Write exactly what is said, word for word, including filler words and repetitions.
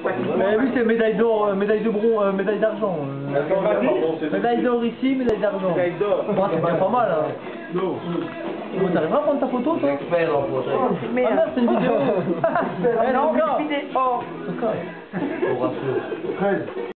Mais lui c'est médaille d'or, euh, médaille de bronze, euh, médaille d'argent. Euh, médaille d'or ici, médaille d'argent. Médaille d'or. Bon, c'est bien pas mal. Hein. Non. Bon, t'arriveras à prendre ta photo toi? Expert en photo. Ah merde, c'est une vidéo. Eh non, gars. Oh. C'est ça. Au rassure. treize.